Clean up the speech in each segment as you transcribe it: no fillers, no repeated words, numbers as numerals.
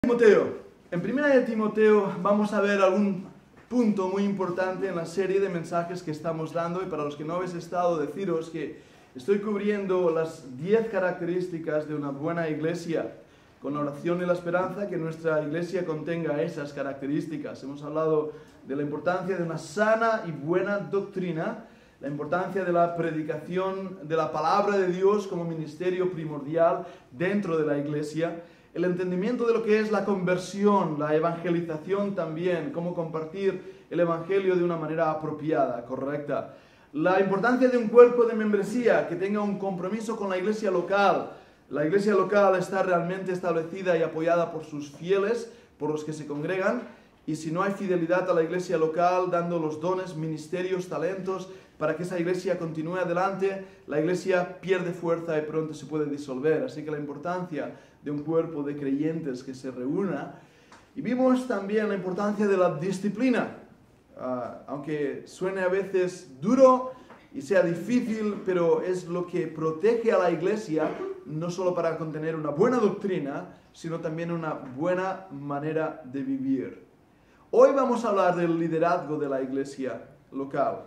Timoteo. En primera de Timoteo vamos a ver algún punto muy importante en la serie de mensajes que estamos dando, y para los que no habéis estado, deciros que estoy cubriendo las 10 características de una buena iglesia, con la oración y la esperanza que nuestra iglesia contenga esas características. Hemos hablado de la importancia de una sana y buena doctrina, la importancia de la predicación de la palabra de Dios como ministerio primordial dentro de la iglesia, el entendimiento de lo que es la conversión, la evangelización también, cómo compartir el evangelio de una manera apropiada, correcta. La importancia de un cuerpo de membresía que tenga un compromiso con la iglesia local. La iglesia local está realmente establecida y apoyada por sus fieles, por los que se congregan, y si no hay fidelidad a la iglesia local, dando los dones, ministerios, talentos, para que esa iglesia continúe adelante, la iglesia pierde fuerza y pronto se puede disolver. Así que la importancia de un cuerpo de creyentes que se reúna. Y vimos también la importancia de la disciplina, aunque suene a veces duro y sea difícil, pero es lo que protege a la iglesia, no solo para contener una buena doctrina, sino también una buena manera de vivir. Hoy vamos a hablar del liderazgo de la iglesia local.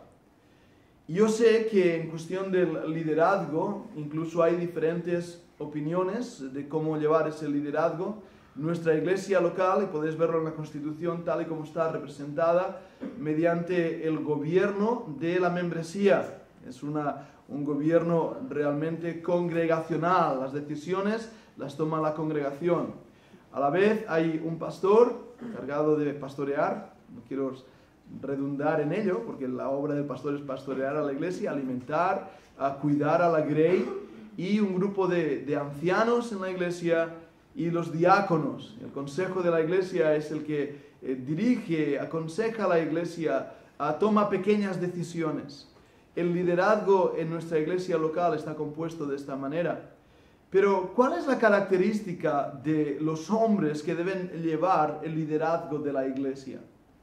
Yo sé que en cuestión del liderazgo, incluso hay diferentes opiniones de cómo llevar ese liderazgo. Nuestra iglesia local, y podéis verlo en la Constitución tal y como está representada, mediante el gobierno de la membresía. Es un gobierno realmente congregacional. Las decisiones las toma la congregación. A la vez hay un pastor encargado de pastorear. No quiero redundar en ello, porque la obra del pastor es pastorear a la iglesia, alimentar, cuidar a la grey, y un grupo de ancianos en la iglesia y los diáconos. El consejo de la iglesia es el que dirige, aconseja a la iglesia, toma pequeñas decisiones. El liderazgo en nuestra iglesia local está compuesto de esta manera. Pero, ¿cuál es la característica de los hombres que deben llevar el liderazgo de la iglesia?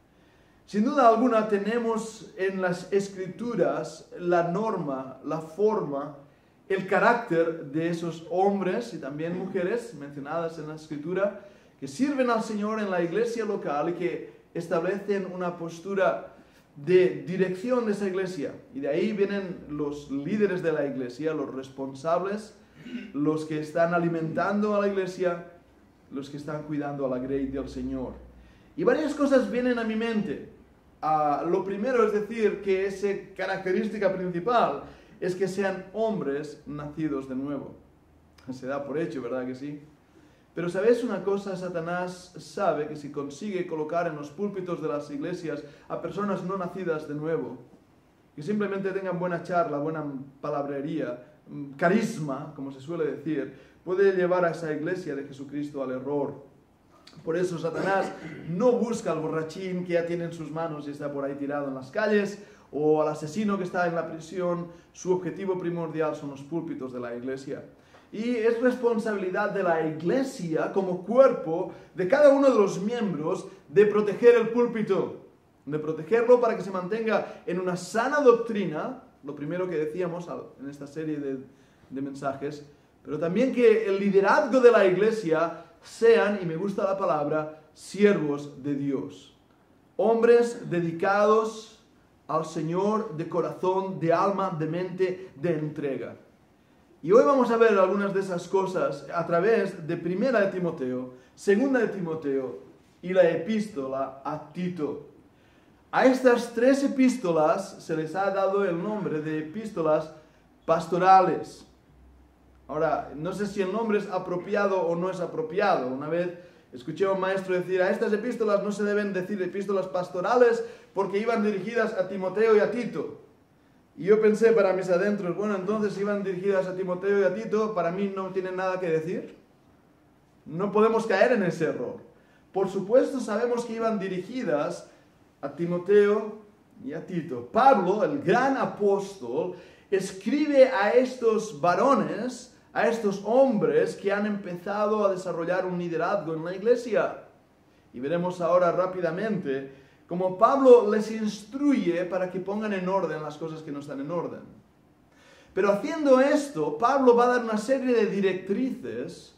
Sin duda alguna tenemos en las Escrituras la norma, la forma, el carácter de esos hombres y también mujeres mencionadas en la Escritura que sirven al Señor en la iglesia local y que establecen una postura de dirección de esa iglesia. Y de ahí vienen los líderes de la iglesia, los responsables, los que están alimentando a la iglesia, los que están cuidando a la grey del Señor. Y varias cosas vienen a mi mente. Lo primero es decir que esa característica principal es que sean hombres nacidos de nuevo. Se da por hecho, ¿verdad que sí? Pero ¿sabéis una cosa? Satanás sabe que si consigue colocar en los púlpitos de las iglesias a personas no nacidas de nuevo, que simplemente tengan buena charla, buena palabrería, carisma, como se suele decir, puede llevar a esa iglesia de Jesucristo al error. Por eso Satanás no busca al borrachín que ya tiene en sus manos y está por ahí tirado en las calles, o al asesino que está en la prisión. Su objetivo primordial son los púlpitos de la iglesia. Y es responsabilidad de la iglesia como cuerpo, de cada uno de los miembros, de proteger el púlpito, de protegerlo para que se mantenga en una sana doctrina, lo primero que decíamos en esta serie de mensajes, pero también que el liderazgo de la iglesia sean, y me gusta la palabra, siervos de Dios. Hombres dedicados al Señor de corazón, de alma, de mente, de entrega. Y hoy vamos a ver algunas de esas cosas a través de Primera de Timoteo, Segunda de Timoteo y la epístola a Tito. A estas 3 epístolas se les ha dado el nombre de epístolas pastorales. Ahora, no sé si el nombre es apropiado o no es apropiado. Una vez escuché a un maestro decir, a estas epístolas no se deben decir epístolas pastorales porque iban dirigidas a Timoteo y a Tito. Y yo pensé para mis adentros, bueno, entonces iban dirigidas a Timoteo y a Tito, para mí no tienen nada que decir. No podemos caer en ese error. Por supuesto sabemos que iban dirigidas a Timoteo y a Tito. Pablo, el gran apóstol, escribe a estos varones, a estos hombres que han empezado a desarrollar un liderazgo en la iglesia. Y veremos ahora rápidamente cómo Pablo les instruye para que pongan en orden las cosas que no están en orden. Pero haciendo esto, Pablo va a dar una serie de directrices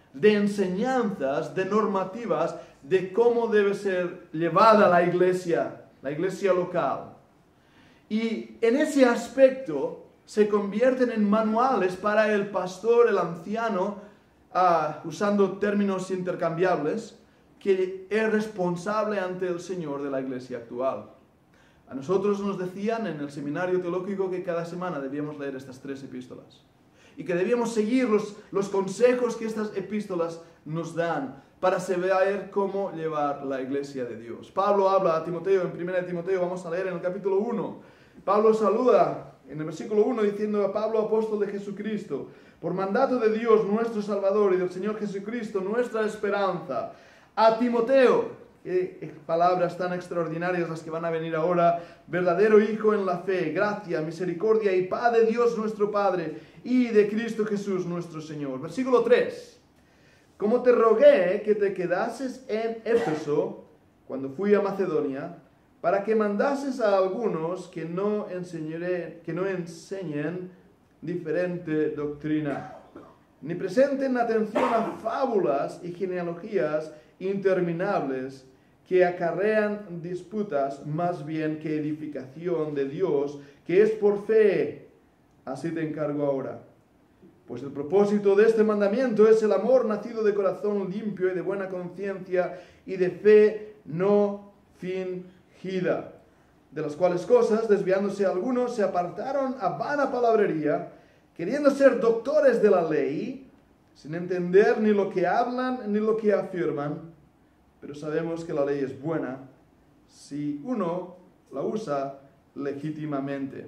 de enseñanzas, de normativas, de cómo debe ser llevada la iglesia local. Y en ese aspecto se convierten en manuales para el pastor, el anciano, usando términos intercambiables, que es responsable ante el Señor de la iglesia actual. A nosotros nos decían en el seminario teológico que cada semana debíamos leer estas 3 epístolas y que debíamos seguir los consejos que estas epístolas nos dan para saber cómo llevar la iglesia de Dios. Pablo habla a Timoteo en 1 Timoteo, vamos a leer en el capítulo 1. Pablo saluda en el versículo 1 diciendo a Pablo, apóstol de Jesucristo, por mandato de Dios nuestro Salvador y del Señor Jesucristo, nuestra esperanza, a Timoteo. Qué palabras tan extraordinarias las que van a venir ahora. Verdadero hijo en la fe, gracia, misericordia y paz de Dios nuestro Padre y de Cristo Jesús nuestro Señor. Versículo 3. Como te rogué que te quedases en Éfeso cuando fui a Macedonia, para que mandases a algunos que no enseñen diferente doctrina, ni presenten atención a fábulas y genealogías interminables que acarrean disputas más bien que edificación de Dios, que es por fe. Así te encargo ahora. Pues el propósito de este mandamiento es el amor nacido de corazón limpio y de buena conciencia y de fe no fingida, de las cuales cosas, desviándose algunos, se apartaron a vana palabrería, queriendo ser doctores de la ley, sin entender ni lo que hablan ni lo que afirman. Pero sabemos que la ley es buena si uno la usa legítimamente.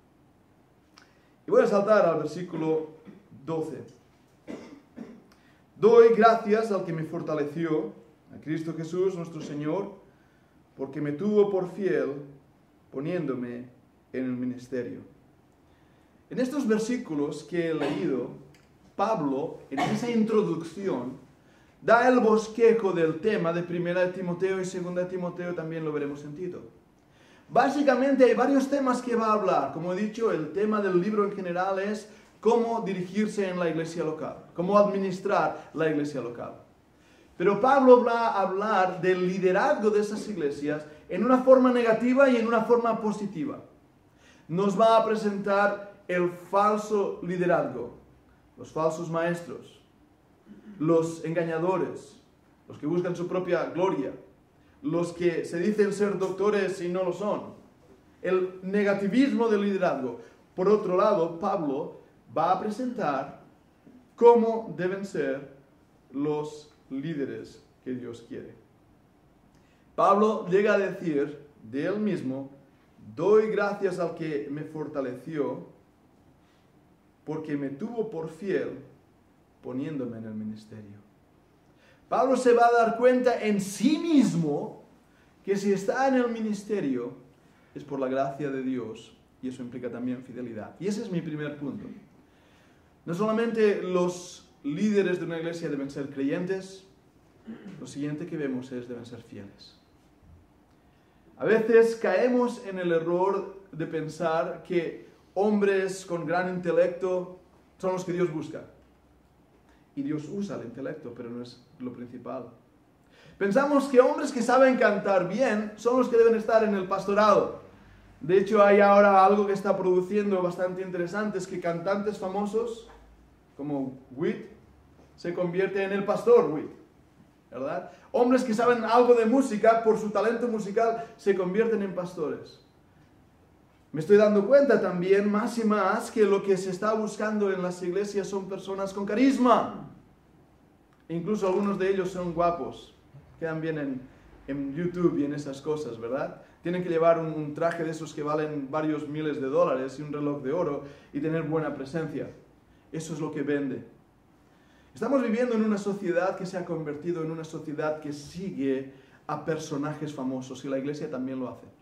Y voy a saltar al versículo 12. Doy gracias al que me fortaleció, a Cristo Jesús nuestro Señor, porque me tuvo por fiel poniéndome en el ministerio. En estos versículos que he leído, Pablo, en esa introducción, da el bosquejo del tema de 1 Timoteo y 2 Timoteo, también lo veremos en Tito. Básicamente hay varios temas que va a hablar. Como he dicho, el tema del libro en general es cómo dirigirse en la iglesia local, cómo administrar la iglesia local. Pero Pablo va a hablar del liderazgo de esas iglesias en una forma negativa y en una forma positiva. Nos va a presentar el falso liderazgo, los falsos maestros, los engañadores, los que buscan su propia gloria, los que se dicen ser doctores y no lo son, el negativismo del liderazgo. Por otro lado, Pablo va a presentar cómo deben ser los líderes que Dios quiere. Pablo llega a decir de él mismo, doy gracias al que me fortaleció, porque me tuvo por fiel poniéndome en el ministerio. Pablo se va a dar cuenta en sí mismo que si está en el ministerio es por la gracia de Dios, y eso implica también fidelidad. Y ese es mi primer punto. No solamente los líderes de una iglesia deben ser creyentes, lo siguiente que vemos es deben ser fieles. A veces caemos en el error de pensar que hombres con gran intelecto son los que Dios busca. Y Dios usa el intelecto, pero no es lo principal. Pensamos que hombres que saben cantar bien son los que deben estar en el pastorado. De hecho, hay ahora algo que está produciendo bastante interesante, es que cantantes famosos, como Witt, se convierte en el pastor Witt, ¿verdad? Hombres que saben algo de música, por su talento musical, se convierten en pastores. Me estoy dando cuenta también, más y más, que lo que se está buscando en las iglesias son personas con carisma. Incluso algunos de ellos son guapos, quedan bien en YouTube y en esas cosas, ¿verdad? Tienen que llevar un traje de esos que valen varios miles de dólares y un reloj de oro y tener buena presencia. Eso es lo que vende. Estamos viviendo en una sociedad que se ha convertido en una sociedad que sigue a personajes famosos, y la iglesia también lo hace.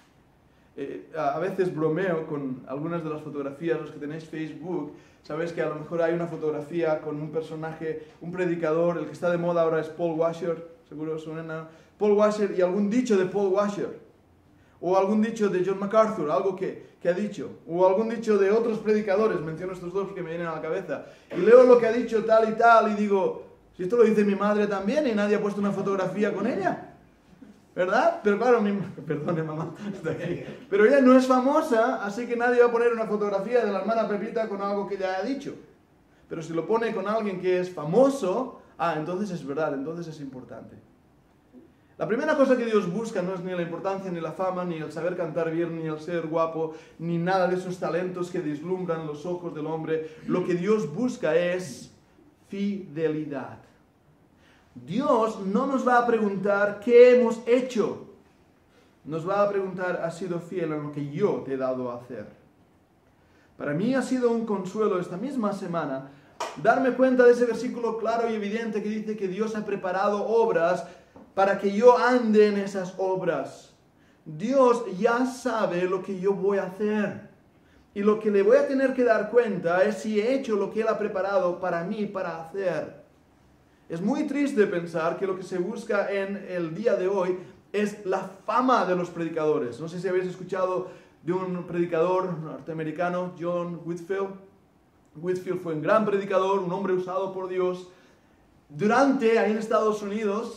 A veces bromeo con algunas de las fotografías, los que tenéis Facebook, sabéis que a lo mejor hay una fotografía con un personaje, un predicador, el que está de moda ahora es Paul Washer, seguro suena, Paul Washer, y algún dicho de Paul Washer, o algún dicho de John MacArthur, algo que ha dicho, o algún dicho de otros predicadores, menciono estos dos que me vienen a la cabeza, y leo lo que ha dicho tal y tal, y digo, Si esto lo dice mi madre también y nadie ha puesto una fotografía con ella. ¿Verdad? Pero claro, perdone mamá, está aquí. Pero ella no es famosa, así que nadie va a poner una fotografía de la hermana Pepita con algo que ella ha dicho. Pero si lo pone con alguien que es famoso, entonces es verdad, entonces es importante. La primera cosa que Dios busca no es ni la importancia, ni la fama, ni el saber cantar bien, ni el ser guapo, ni nada de esos talentos que deslumbran los ojos del hombre. Lo que Dios busca es fidelidad. Dios no nos va a preguntar qué hemos hecho. Nos va a preguntar, ¿has sido fiel en lo que yo te he dado a hacer? Para mí ha sido un consuelo esta misma semana darme cuenta de ese versículo claro y evidente que dice que Dios ha preparado obras para que yo ande en esas obras. Dios ya sabe lo que yo voy a hacer. Y lo que le voy a tener que dar cuenta es si he hecho lo que Él ha preparado para mí, para hacer. Es muy triste pensar que lo que se busca en el día de hoy es la fama de los predicadores. No sé si habéis escuchado de un predicador norteamericano, John Whitfield. Whitfield fue un gran predicador, un hombre usado por Dios. Durante, ahí en Estados Unidos,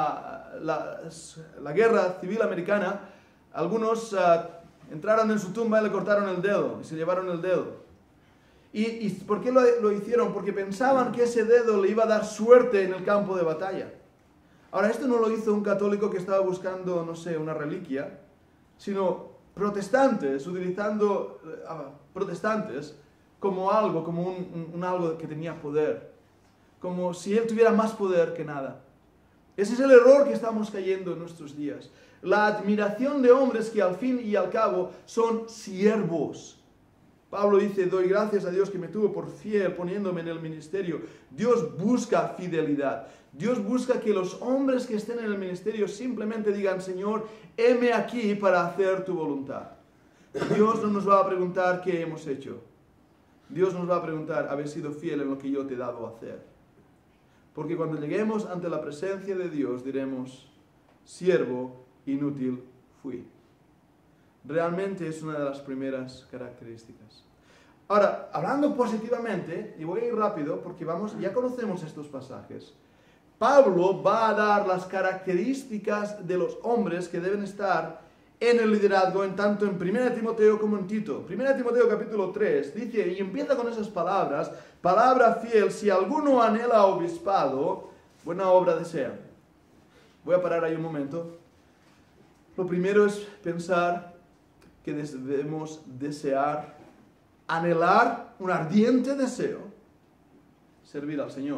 la guerra civil americana, algunos entraron en su tumba y le cortaron el dedo, y se llevaron el dedo. ¿Y por qué lo hicieron? Porque pensaban que ese dedo le iba a dar suerte en el campo de batalla. Ahora, esto no lo hizo un católico que estaba buscando, no sé, una reliquia, sino protestantes, utilizando protestantes como algo, como un algo que tenía poder. Como si él tuviera más poder que nada. Ese es el error que estamos cayendo en nuestros días. La admiración de hombres que al fin y al cabo son siervos. Pablo dice, doy gracias a Dios que me tuvo por fiel poniéndome en el ministerio. Dios busca fidelidad. Dios busca que los hombres que estén en el ministerio simplemente digan, Señor, heme aquí para hacer tu voluntad. Dios no nos va a preguntar qué hemos hecho. Dios nos va a preguntar, ¿habéis sido fiel en lo que yo te he dado a hacer? Porque cuando lleguemos ante la presencia de Dios diremos, siervo inútil fui. Realmente es una de las primeras características. Ahora, hablando positivamente, y voy a ir rápido porque ya conocemos estos pasajes, Pablo va a dar las características de los hombres que deben estar en el liderazgo, tanto en 1 Timoteo como en Tito. 1 Timoteo capítulo 3 dice, y empieza con esas palabras, palabra fiel, si alguno anhela obispado, buena obra desea. Voy a parar ahí un momento. Lo primero es pensar que debemos desear, anhelar un ardiente deseo, servir al Señor.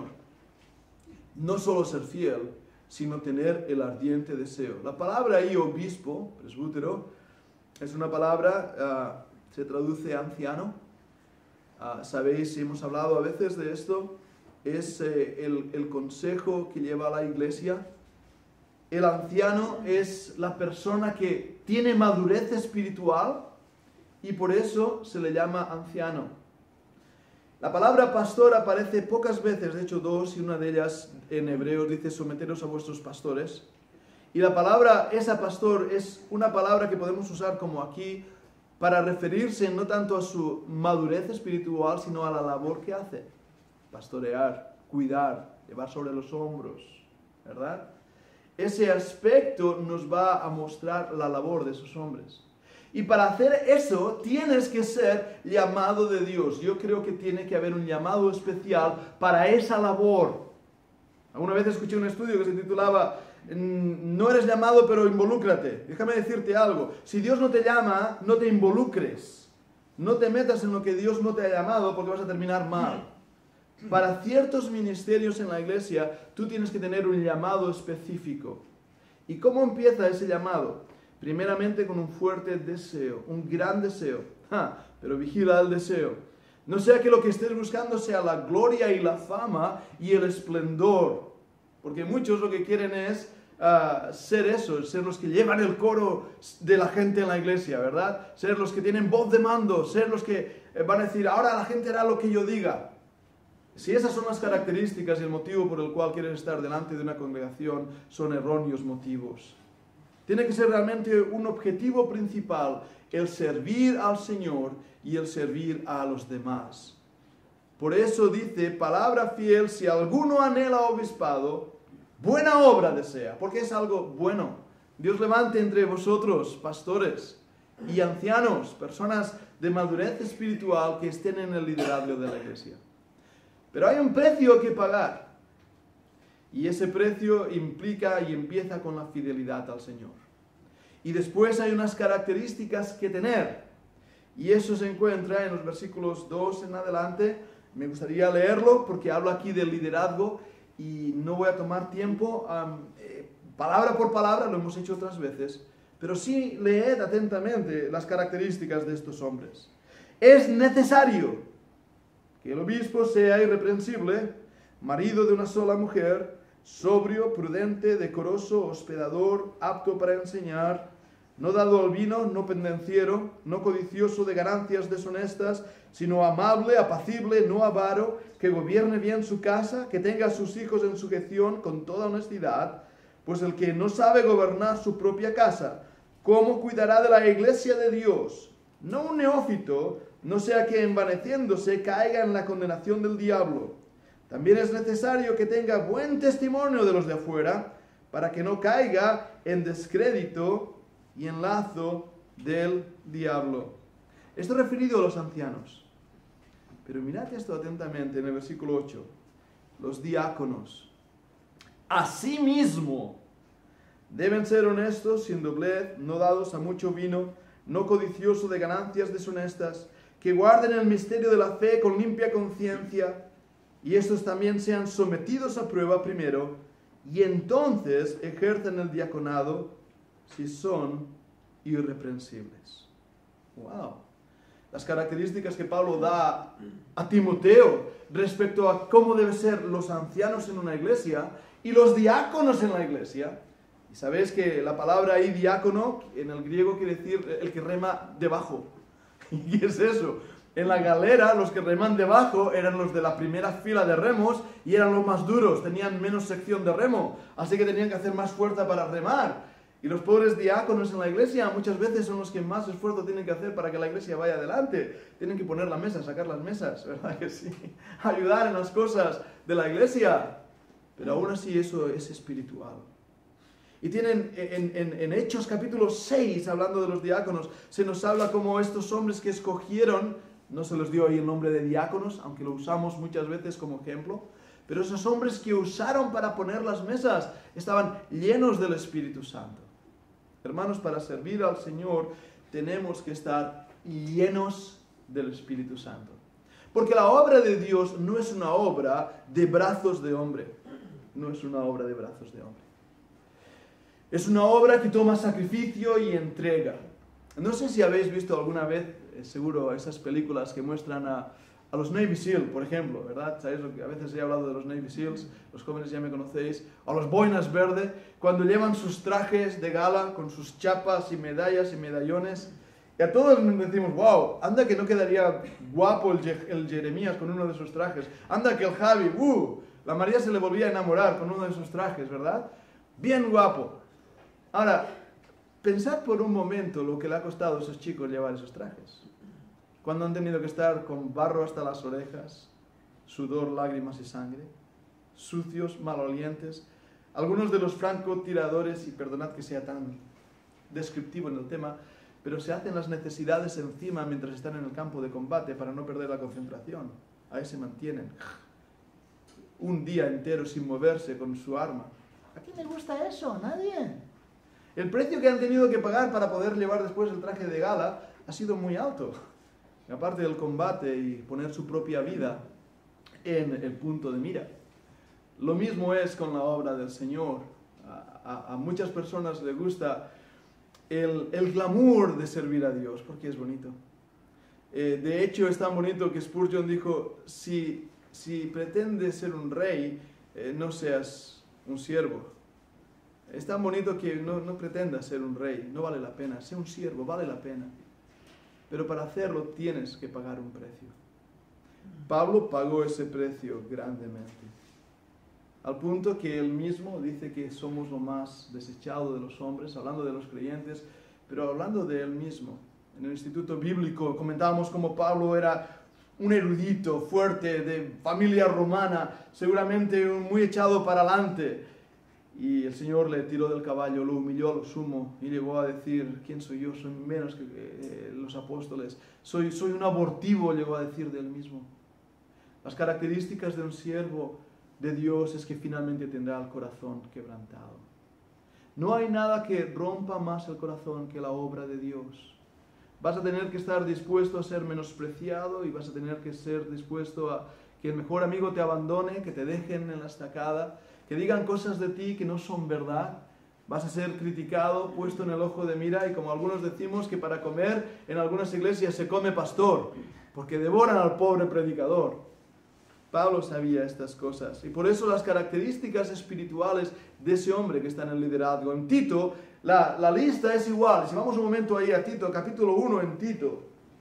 No solo ser fiel, sino tener el ardiente deseo. La palabra ahí, obispo, presbútero, es una palabra, se traduce anciano. Sabéis, hemos hablado a veces de esto, es el consejo que lleva a la iglesia. El anciano es la persona que tiene madurez espiritual y por eso se le llama anciano. La palabra pastor aparece pocas veces, de hecho 2, y una de ellas en Hebreos dice someteros a vuestros pastores. Y la palabra esa pastor es una palabra que podemos usar como aquí para referirse no tanto a su madurez espiritual, sino a la labor que hace. Pastorear, cuidar, llevar sobre los hombros, ¿verdad? Ese aspecto nos va a mostrar la labor de esos hombres. Y para hacer eso tienes que ser llamado de Dios. Yo creo que tiene que haber un llamado especial para esa labor. Alguna vez escuché un estudio que se titulaba no eres llamado pero involúcrate. Déjame decirte algo. Si Dios no te llama, no te involucres. No te metas en lo que Dios no te ha llamado porque vas a terminar mal. Para ciertos ministerios en la iglesia, tú tienes que tener un llamado específico. ¿Y cómo empieza ese llamado? Primeramente con un fuerte deseo, un gran deseo. Pero vigila el deseo. No sea que lo que estés buscando sea la gloria y la fama y el esplendor. Porque muchos lo que quieren es ser eso, ser los que llevan el coro de la gente en la iglesia, ¿verdad? Ser los que tienen voz de mando, ser los que van a decir, ahora la gente hará lo que yo diga. Si esas son las características y el motivo por el cual quieres estar delante de una congregación, son erróneos motivos. Tiene que ser realmente un objetivo principal, el servir al Señor y el servir a los demás. Por eso dice, palabra fiel, si alguno anhela obispado, buena obra desea, porque es algo bueno. Dios levante entre vosotros pastores y ancianos, personas de madurez espiritual que estén en el liderazgo de la iglesia. Pero hay un precio que pagar. Y ese precio implica y empieza con la fidelidad al Señor. Y después hay unas características que tener. Y eso se encuentra en los versículos 2 en adelante. Me gustaría leerlo porque hablo aquí del liderazgo y no voy a tomar tiempo palabra por palabra, lo hemos hecho otras veces, pero sí leed atentamente las características de estos hombres. Es necesario que el obispo sea irreprensible, marido de una sola mujer, sobrio, prudente, decoroso, hospedador, apto para enseñar, no dado al vino, no pendenciero, no codicioso de ganancias deshonestas, sino amable, apacible, no avaro, que gobierne bien su casa, que tenga a sus hijos en sujeción con toda honestidad, pues el que no sabe gobernar su propia casa, ¿cómo cuidará de la iglesia de Dios? No un neófito, no sea que envaneciéndose caiga en la condenación del diablo. También es necesario que tenga buen testimonio de los de afuera, para que no caiga en descrédito y en lazo del diablo. Esto referido a los ancianos. Pero mirad esto atentamente en el versículo 8. Los diáconos. Asimismo, deben ser honestos, sin doblez, no dados a mucho vino, no codiciosos de ganancias deshonestas, que guarden el misterio de la fe con limpia conciencia, y estos también sean sometidos a prueba primero, y entonces ejercen el diaconado si son irreprensibles. ¡Wow! Las características que Pablo da a Timoteo respecto a cómo deben ser los ancianos en una iglesia y los diáconos en la iglesia. Y sabéis que la palabra ahí diácono en el griego quiere decir el que rema debajo. ¿Y qué es eso? En la galera los que reman debajo eran los de la primera fila de remos y eran los más duros, tenían menos sección de remo, así que tenían que hacer más fuerza para remar. Y los pobres diáconos en la iglesia muchas veces son los que más esfuerzo tienen que hacer para que la iglesia vaya adelante. Tienen que poner la mesa, sacar las mesas, ¿verdad que sí? Ayudar en las cosas de la iglesia. Pero aún así eso es espiritual. Y tienen en Hechos capítulo 6, hablando de los diáconos, se nos habla como estos hombres que escogieron, no se les dio ahí el nombre de diáconos, aunque lo usamos muchas veces como ejemplo, pero esos hombres que usaron para poner las mesas estaban llenos del Espíritu Santo. Hermanos, para servir al Señor tenemos que estar llenos del Espíritu Santo. Porque la obra de Dios no es una obra de brazos de hombre. No es una obra de brazos de hombre. Es una obra que toma sacrificio y entrega. No sé si habéis visto alguna vez, seguro, esas películas que muestran a los Navy SEAL, por ejemplo, ¿verdad? ¿Sabéis lo que a veces he hablado de los Navy SEALs? Los jóvenes ya me conocéis. O los boinas verde, cuando llevan sus trajes de gala con sus chapas y medallas y medallones. Y a todos decimos, wow, anda que no quedaría guapo el Jeremías con uno de sus trajes. Anda que el Javi, la María se le volvía a enamorar con uno de sus trajes, ¿verdad? Bien guapo. Ahora, pensad por un momento lo que le ha costado a esos chicos llevar esos trajes. Cuando han tenido que estar con barro hasta las orejas, sudor, lágrimas y sangre, sucios, malolientes. Algunos de los francotiradores, y perdonad que sea tan descriptivo en el tema, pero se hacen las necesidades encima mientras están en el campo de combate para no perder la concentración. Ahí se mantienen un día entero sin moverse con su arma. ¿A quién le gusta eso? ¿Nadie? El precio que han tenido que pagar para poder llevar después el traje de gala ha sido muy alto. Y aparte del combate y poner su propia vida en el punto de mira. Lo mismo es con la obra del Señor. A muchas personas les gusta el glamour de servir a Dios, porque es bonito. De hecho, es tan bonito que Spurgeon dijo, si pretendes ser un rey, no seas un siervo. Es tan bonito que no pretendas ser un rey, no vale la pena. Sé un siervo, vale la pena. Pero para hacerlo tienes que pagar un precio. Pablo pagó ese precio grandemente. Al punto que él mismo dice que somos lo más desechado de los hombres, hablando de los creyentes, pero hablando de él mismo. En el Instituto Bíblico comentábamos cómo Pablo era un erudito fuerte de familia romana, seguramente muy echado para adelante. Y el Señor le tiró del caballo, lo humilló a lo sumo y llegó a decir: ¿quién soy yo? Soy menos que los apóstoles. Soy un abortivo, llegó a decir de él mismo. Las características de un siervo de Dios es que finalmente tendrá el corazón quebrantado. No hay nada que rompa más el corazón que la obra de Dios. Vas a tener que estar dispuesto a ser menospreciado y vas a tener que ser dispuesto a que el mejor amigo te abandone, que te dejen en la estacada, que digan cosas de ti que no son verdad. Vas a ser criticado, puesto en el ojo de mira, y como algunos decimos que para comer en algunas iglesias se come pastor, porque devoran al pobre predicador. Pablo sabía estas cosas y por eso las características espirituales de ese hombre que está en el liderazgo. En Tito, la lista es igual. Si vamos un momento ahí a Tito, capítulo 1 en Tito.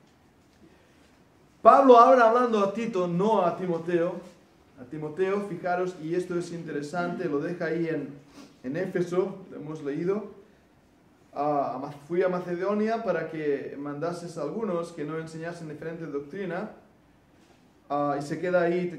Pablo ahora hablando a Tito, no a Timoteo. A Timoteo, fijaros, y esto es interesante, lo deja ahí en Éfeso, lo hemos leído. Fui a Macedonia para que mandases a algunos que no enseñasen diferente doctrina. Y se queda ahí,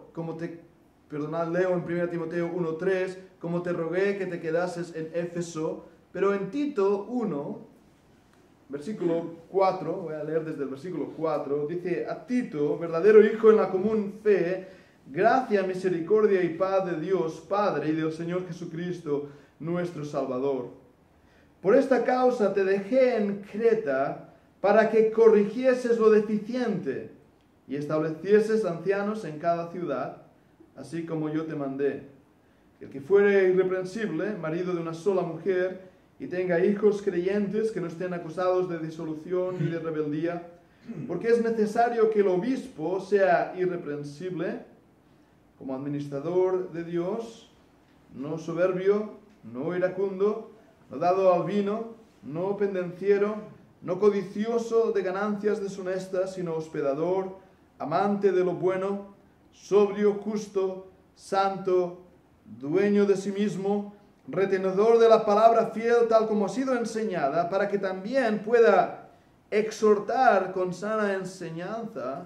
leo en 1 Timoteo 1:3, como te rogué que te quedases en Éfeso. Pero en Tito 1, versículo 4, voy a leer desde el versículo 4, dice: a Tito, verdadero hijo en la común fe, gracia, misericordia y paz de Dios Padre y del Señor Jesucristo, nuestro Salvador. Por esta causa te dejé en Creta para que corrigieses lo deficiente y establecieses ancianos en cada ciudad, así como yo te mandé. El que fuere irreprensible, marido de una sola mujer, y tenga hijos creyentes que no estén acusados de disolución y de rebeldía, porque es necesario que el obispo sea irreprensible, como administrador de Dios, no soberbio, no iracundo, no dado al vino, no pendenciero, no codicioso de ganancias deshonestas, sino hospedador, amante de lo bueno, sobrio, justo, santo, dueño de sí mismo, retenedor de la palabra fiel tal como ha sido enseñada, para que también pueda exhortar con sana enseñanza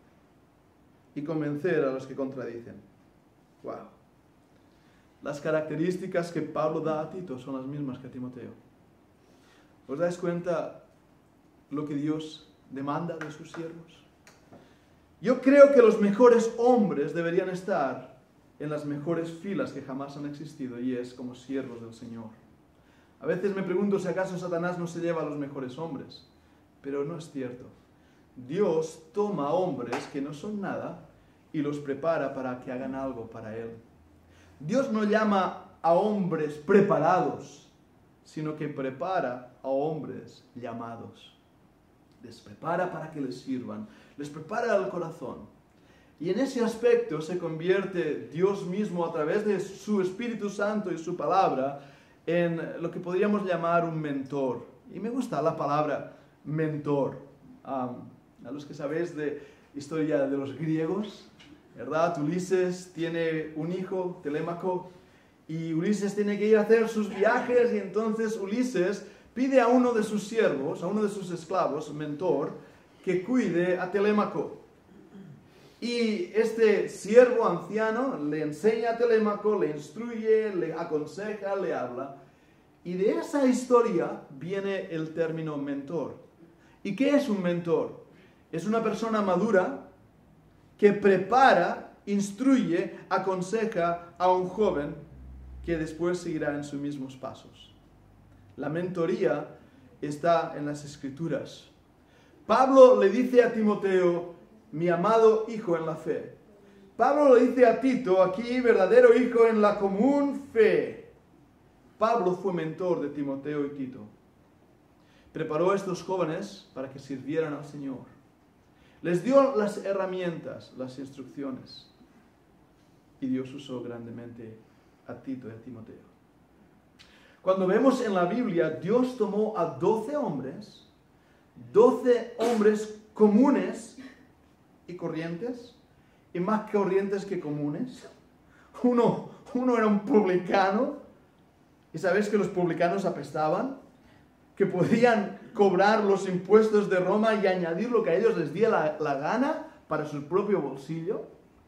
y convencer a los que contradicen. Wow. Las características que Pablo da a Tito son las mismas que a Timoteo. ¿Os dais cuenta lo que Dios demanda de sus siervos? Yo creo que los mejores hombres deberían estar en las mejores filas que jamás han existido, y es como siervos del Señor. A veces me pregunto si acaso Satanás no se lleva a los mejores hombres, pero no es cierto. Dios toma hombres que no son nada y los prepara para que hagan algo para Él. Dios no llama a hombres preparados, sino que prepara a hombres llamados. Les prepara para que les sirvan, les prepara el corazón. Y en ese aspecto se convierte Dios mismo a través de su Espíritu Santo y su palabra en lo que podríamos llamar un mentor. Y me gusta la palabra mentor. A los que sabéis de historia de los griegos, ¿verdad? Ulises tiene un hijo, Telémaco, y Ulises tiene que ir a hacer sus viajes, y entonces Ulises pide a uno de sus siervos, a uno de sus esclavos, mentor, que cuide a Telémaco. Y este siervo anciano le enseña a Telémaco, le instruye, le aconseja, le habla. Y de esa historia viene el término mentor. ¿Y qué es un mentor? Es una persona madura que prepara, instruye, aconseja a un joven que después seguirá en sus mismos pasos. La mentoría está en las Escrituras. Pablo le dice a Timoteo, mi amado hijo en la fe. Pablo le dice a Tito, aquí, verdadero hijo en la común fe. Pablo fue mentor de Timoteo y Tito. Preparó a estos jóvenes para que sirvieran al Señor. Les dio las herramientas, las instrucciones. Y Dios usó grandemente a Tito y a Timoteo. Cuando vemos en la Biblia, Dios tomó a 12 hombres comunes y corrientes, y más corrientes que comunes. Uno era un publicano, y sabéis que los publicanos apestaban, que podían cobrar los impuestos de Roma y añadir lo que a ellos les diera la gana para su propio bolsillo,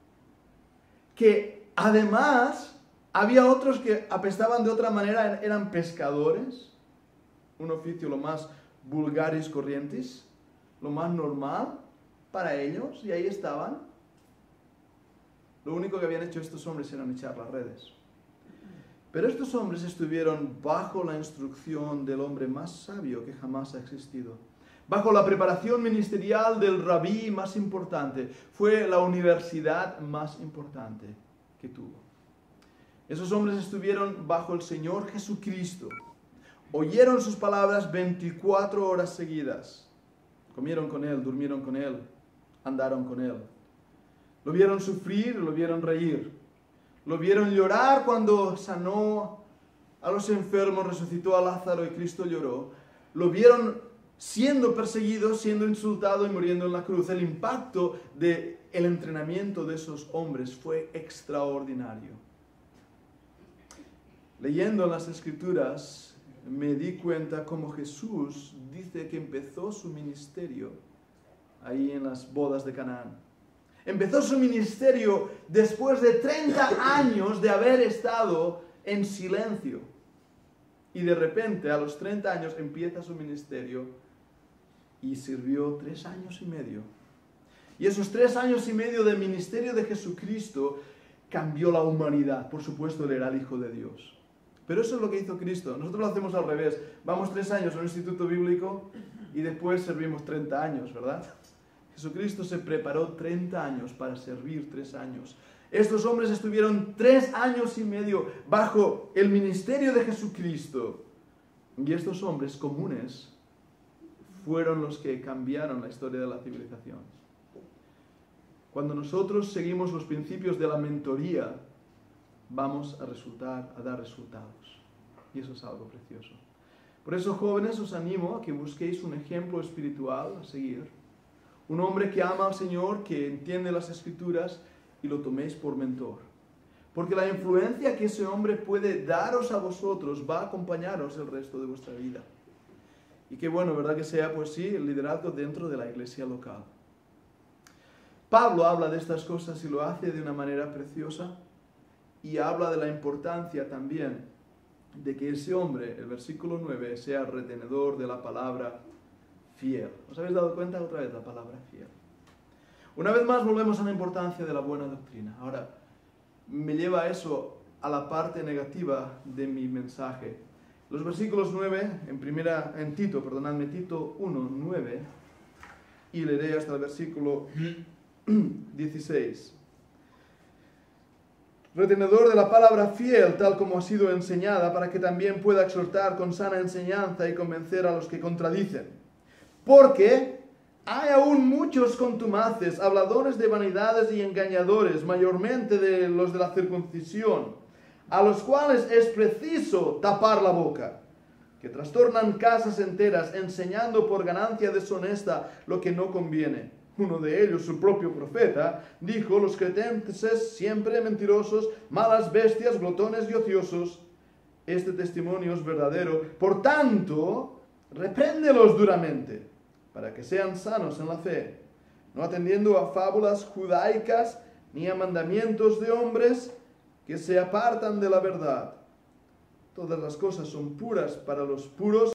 que además había otros que apestaban de otra manera, eran pescadores, un oficio lo más vulgaris corrientis, lo más normal para ellos, y ahí estaban. Lo único que habían hecho estos hombres era echar las redes. Pero estos hombres estuvieron bajo la instrucción del hombre más sabio que jamás ha existido, bajo la preparación ministerial del rabí más importante. Fue la universidad más importante que tuvo. Esos hombres estuvieron bajo el Señor Jesucristo. Oyeron sus palabras 24 horas seguidas. Comieron con Él, durmieron con Él, andaron con Él. Lo vieron sufrir, lo vieron reír. Lo vieron llorar cuando sanó a los enfermos, resucitó a Lázaro y Cristo lloró. Lo vieron siendo perseguido, siendo insultado y muriendo en la cruz. El impacto del entrenamiento de esos hombres fue extraordinario. Leyendo las Escrituras, me di cuenta cómo Jesús dice que empezó su ministerio ahí en las bodas de Canaán. Empezó su ministerio después de 30 años de haber estado en silencio. Y de repente, a los 30 años, empieza su ministerio y sirvió 3 años y medio. Y esos 3 años y medio de ministerio de Jesucristo cambió la humanidad. Por supuesto, Él era el Hijo de Dios. Pero eso es lo que hizo Cristo. Nosotros lo hacemos al revés. Vamos 3 años a un instituto bíblico y después servimos 30 años, ¿verdad? Jesucristo se preparó 30 años para servir 3 años. Estos hombres estuvieron 3 años y medio bajo el ministerio de Jesucristo. Y estos hombres comunes fueron los que cambiaron la historia de la civilización. Cuando nosotros seguimos los principios de la mentoría, vamos a dar resultados. Y eso es algo precioso. Por eso, jóvenes, os animo a que busquéis un ejemplo espiritual a seguir. Un hombre que ama al Señor, que entiende las Escrituras, y lo toméis por mentor. Porque la influencia que ese hombre puede daros a vosotros va a acompañaros el resto de vuestra vida. Y qué bueno, ¿verdad? Que sea, pues sí, el liderazgo dentro de la iglesia local. Pablo habla de estas cosas y lo hace de una manera preciosa. Y habla de la importancia también de que ese hombre, el versículo 9, sea retenedor de la palabra fiel. ¿Os habéis dado cuenta otra vez la palabra fiel? Una vez más volvemos a la importancia de la buena doctrina. Ahora, me lleva eso a la parte negativa de mi mensaje. Los versículos 9, Tito 1, 9, y leeré hasta el versículo 16. Retenedor de la palabra fiel, tal como ha sido enseñada, para que también pueda exhortar con sana enseñanza y convencer a los que contradicen. Porque hay aún muchos contumaces, habladores de vanidades y engañadores, mayormente de los de la circuncisión, a los cuales es preciso tapar la boca, que trastornan casas enteras, enseñando por ganancia deshonesta lo que no conviene. Uno de ellos, su propio profeta, dijo: los cretenses siempre mentirosos, malas bestias, glotones y ociosos. Este testimonio es verdadero. Por tanto, repréndelos duramente, para que sean sanos en la fe, no atendiendo a fábulas judaicas ni a mandamientos de hombres que se apartan de la verdad. Todas las cosas son puras para los puros,